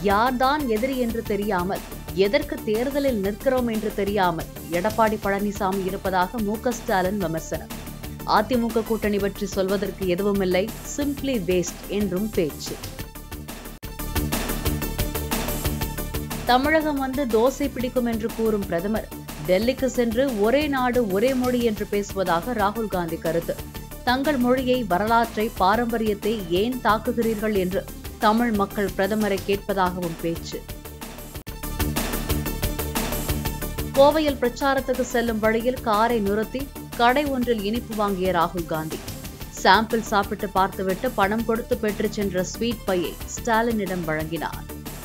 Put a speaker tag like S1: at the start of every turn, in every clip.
S1: யார்தான் எதிரி என்று தெரியாமல், எதற்கு தேர்தலில் நிற்கிறோம் என்று தெரியாமல் எடப்பாடி பழனிசாமி இருப்பதாக மு.க. ஸ்டாலின் விமர்சனம். அதிமுக கூட்டணி பற்றி சொல்வதற்கு எதுவுமில்லை, சிம்பிளி வேஸ்ட் என்றும் பேச்சு. தமிழகம் வந்து தோசை பிடிக்கும் என்று கூறும் பிரதமர் டெல்லிக்கு சென்று ஒரே நாடு ஒரே மொழி என்று பேசுவதாக ராகுல் காந்தி கருத்து. தங்கள் மொழியை, வரலாற்றை, பாரம்பரியத்தை ஏன் தாக்குகிறீர்கள் என்று தமிழ் மக்கள் பிரதமரை கேட்பதாகவும் பேச்சு. கோவையில் பிரச்சாரத்துக்கு செல்லும் வழியில் காரை நிறுத்தி கடை ஒன்றில் இனிப்பு வாங்கிய ராகுல் காந்தி சாம்பிள் சாப்பிட்டு பார்த்துவிட்டு பணம் கொடுத்து பெற்றுச் சென்ற ஸ்வீட் பையை ஸ்டாலினிடம் வழங்கினார்.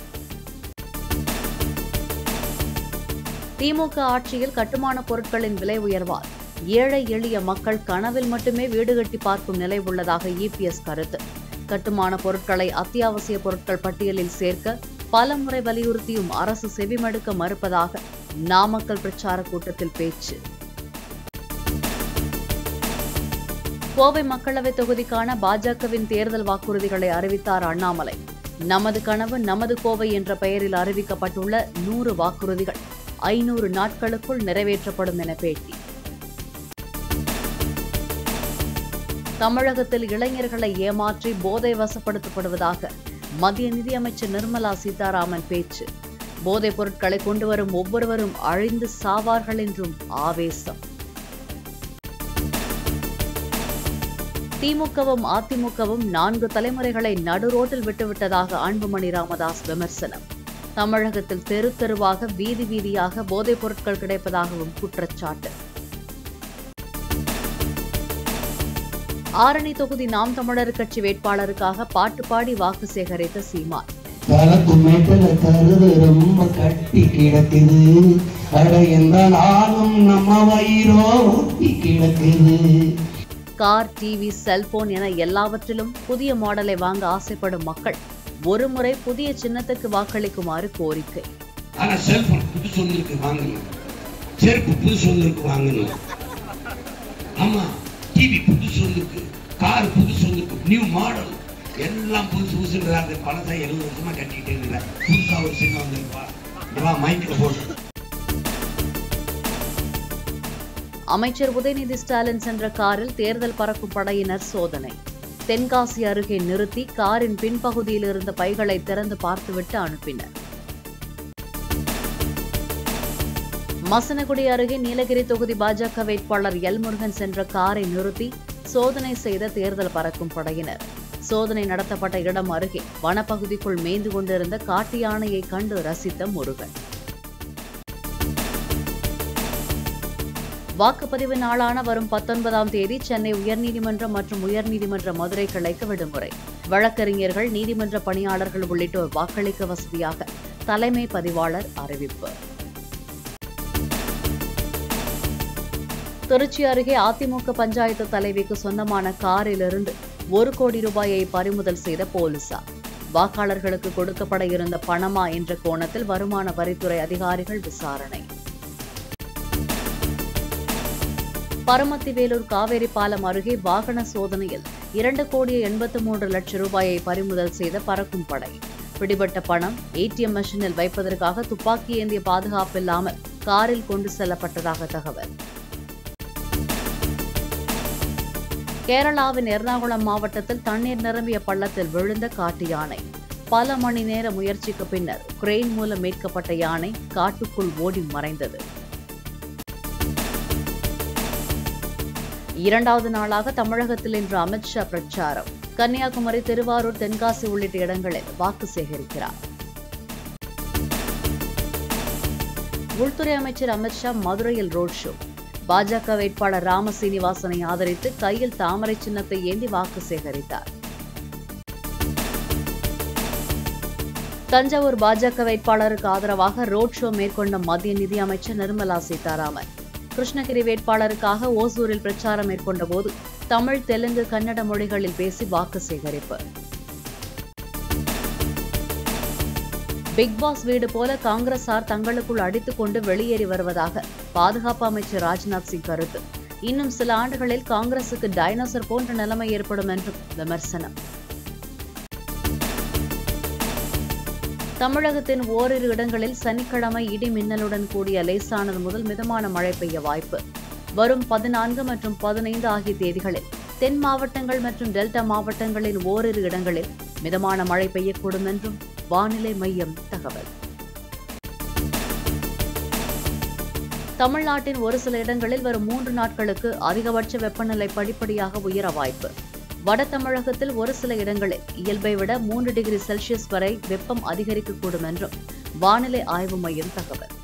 S1: திமுக ஆட்சியில் கட்டுமான பொருட்களின் விலை உயர்வால் ஏழை எளிய மக்கள் கனவில் மட்டுமே வீடு கட்டி பார்க்கும் நிலை உள்ளதாக இபிஎஸ் கருத்து. கட்டுமான பொருட்களை அத்தியாவசிய பொருட்கள் பட்டியலில் சேர்க்க பலமுறை வலியுறுத்தியும் அரசு செவிமடுக்க மறுப்பதாக நாமக்கல் பிரச்சார கூட்டத்தில் பேச்சு. கோவை மக்களவைத் தொகுதிக்கான பாஜகவின் தேர்தல் வாக்குறுதிகளை அறிவித்தார் அண்ணாமலை. நமது கனவு நமது கோவை என்ற பெயரில் அறிவிக்கப்பட்டுள்ள 100 வாக்குறுதிகள் 500 நாட்களுக்குள் நிறைவேற்றப்படும் என பேட்டி. தமிழகத்தில் இளைஞர்களை ஏமாற்றி போதை வசப்படுத்தப்படுவதாக மத்திய நிதியமைச்சர் நிர்மலா சீதாராமன் பேச்சு. போதைப் பொருட்களை கொண்டுவரும் ஒவ்வொருவரும் அழிந்து சாவார்கள் என்றும் ஆவேசம். திமுகவும் அதிமுகவும் 4 தலைமுறைகளை நடுரோட்டில் விட்டுவிட்டதாக அன்புமணி ராமதாஸ் விமர்சனம். தமிழகத்தில் தெரு தெருவாக, வீதி வீதியாக போதைப் பொருட்கள் கிடைப்பதாகவும் குற்றச்சாட்டு. ஆரணி தொகுதி நாம் தமிழர் கட்சி வேட்பாளருக்காக பாட்டு பாடி வாக்கு சேகரித்த சீமான்.
S2: ரொம்ப கட்டி கிடக்குது, நம்ம வயிறோ ஒட்டி கிடக்குது.
S1: கார், டிவி, செல்போன் என எல்லாவற்றிலும் புதிய மாடலை வாங்க ஆசைப்படும் மக்கள் ஒருமுறை புதிய சின்னத்துக்கு வாக்களிக்குமாறு கோரிக்கை.
S2: ஆனா செல்போன் புதுசு வந்திருக்கு வாங்கணும், செருப்பு புதுசு வந்திருக்கு வாங்கணும், ஆமா டிவி புதுசு வந்திருக்கு, கார் புதுசு வந்திருக்கு, நியூ மாடல் எல்லாம் புதுசு புதுசுன்றாங்க. பழசா 70 வருஷமா கட்டிக்கிட்டே இருக்கல, புதுசா ஒரு சின்ன வந்திருப்பா மைக்ல போட்டு.
S1: அமைச்சர் உதயநிதி ஸ்டாலின் சென்ற காரில் தேர்தல் பறக்கும் படையினர் சோதனை. தென்காசி அருகே நிறுத்தி காரின் பின்பகுதியில் இருந்த பைகளை திறந்து பார்த்துவிட்டு அனுப்பினர். மசனகுடி அருகே நீலகிரி தொகுதி பாஜக வேட்பாளர் எல் முருகன் சென்ற காரை நிறுத்தி சோதனை செய்த தேர்தல் பறக்கும் படையினர். சோதனை நடத்தப்பட்ட இடம் அருகே வனப்பகுதிக்குள் மேய்ந்து கொண்டிருந்த காட்டு யானையை கண்டு ரசித்த முருகன். வாக்குப்பதிவு நாளான வரும் 19ஆம் தேதி சென்னை உயர்நீதிமன்றம் மற்றும் உயர்நீதிமன்ற மதுரை கிளைக்கு விடுமுறை. வழக்கறிஞர்கள், நீதிமன்ற பணியாளர்கள் உள்ளிட்டோர் வாக்களிக்க வசதியாக தலைமை பதிவாளர் அறிவிப்பு. திருச்சி அருகே அதிமுக பஞ்சாயத்து தலைவிக்கு சொந்தமான காரிலிருந்து 1 கோடி ரூபாயை பறிமுதல் செய்த போலீசார். வாக்காளர்களுக்கு கொடுக்கப்பட இருந்த பணமா என்ற கோணத்தில் வருமான வரித்துறை அதிகாரிகள் விசாரணை. பரமத்திவேலூர் காவேரி பாலம் அருகே வாகன சோதனையில் 2,83,00,000 ரூபாயை பறிமுதல் செய்த பறக்கும் படை. பிடிபட்ட பணம் ஏடிஎம் மெஷினில் வைப்பதற்காக துப்பாக்கி ஏந்திய பாதுகாப்பில்லாமல் காரில் கொண்டு செல்லப்பட்டதாக தகவல். கேரளாவின் எர்ணாகுளம் மாவட்டத்தில் தண்ணீர் நிரம்பிய பள்ளத்தில் விழுந்த காட்டு யானை. பல மணி நேர முயற்சிக்கு பின்னர் கிரெயின் மூலம் மீட்கப்பட்ட யானை காட்டுக்குள் ஓடி மறைந்தது. 2வது நாளாக தமிழகத்தில் இன்று அமித்ஷா பிரச்சாரம். கன்னியாகுமரி, திருவாரூர், தென்காசி உள்ளிட்ட இடங்களில் வாக்கு சேகரிக்கிறார். உள்துறை அமைச்சர் அமித்ஷா மதுரையில் ரோட் ஷோ. பாஜக வேட்பாளர் ராம சீனிவாசனை ஆதரித்து கையில் தாமரை சின்னத்தை ஏந்தி வாக்கு சேகரித்தார். தஞ்சாவூர் பாஜக வேட்பாளருக்கு ஆதரவாக ரோட் ஷோ மேற்கொண்ட மத்திய நிதியமைச்சர் நிர்மலா சீதாராமன். கிருஷ்ணகிரி வேட்பாளருக்காக ஓசூரில் பிரச்சாரம் மேற்கொண்ட போது தமிழ், தெலுங்கு, கன்னட மொழிகளில் பேசி வாக்கு சேகரிப்பு. பிக் பாஸ் வீடு போல காங்கிரசார் தங்களுக்குள் அடித்துக் கொண்டு வெளியேறி வருவதாக பாதுகாப்பு அமைச்சர் ராஜ்நாத் சிங் கருத்து. இன்னும் சில ஆண்டுகளில் காங்கிரசுக்கு டைனோசர் போன்ற நிலைமை ஏற்படும் என்றும் விமர்சனம். தமிழகத்தின் ஓரிரு இடங்களில் சனிக்கிழமை இடி மின்னலுடன் கூடிய லேசானது முதல் மிதமான மழை பெய்ய வாய்ப்பு. வரும் 14 மற்றும் 15 ஆகிய தேதிகளில் தென் மாவட்டங்கள் மற்றும் டெல்டா மாவட்டங்களின் ஓரிரு இடங்களில் மிதமான மழை பெய்யக்கூடும் என்றும் வானிலை மையம் தகவல். தமிழ்நாட்டின் ஒரு சில இடங்களில் வரும் 3 நாட்களுக்கு அதிகபட்ச வெப்பநிலை படிப்படியாக உயர வாய்ப்பு. வட தமிழகத்தில் ஒரு சில இடங்களில் இயல்பை விட 3 டிகிரி செல்சியஸ் வரை வெப்பம் அதிகரிக்கக்கூடும் என்றும் வானிலை ஆய்வு மையம் தகவல்.